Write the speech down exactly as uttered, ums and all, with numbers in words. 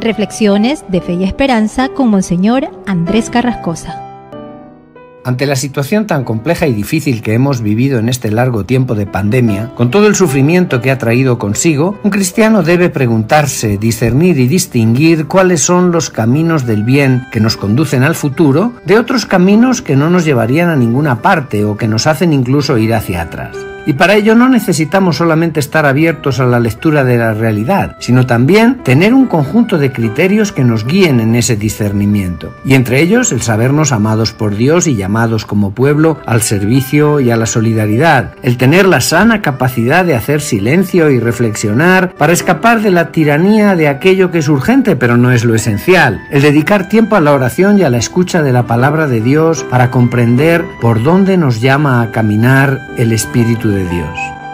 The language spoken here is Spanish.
Reflexiones de Fe y Esperanza con Monseñor Andrés Carrascosa. Ante la situación tan compleja y difícil que hemos vivido en este largo tiempo de pandemia, con todo el sufrimiento que ha traído consigo, un cristiano debe preguntarse, discernir y distinguir cuáles son los caminos del bien que nos conducen al futuro de otros caminos que no nos llevarían a ninguna parte o que nos hacen incluso ir hacia atrás. Y para ello no necesitamos solamente estar abiertos a la lectura de la realidad, sino también tener un conjunto de criterios que nos guíen en ese discernimiento. Y entre ellos el sabernos amados por Dios y llamados como pueblo al servicio y a la solidaridad, el tener la sana capacidad de hacer silencio y reflexionar para escapar de la tiranía de aquello que es urgente pero no es lo esencial, el dedicar tiempo a la oración y a la escucha de la palabra de Dios para comprender por dónde nos llama a caminar el Espíritu de Dios.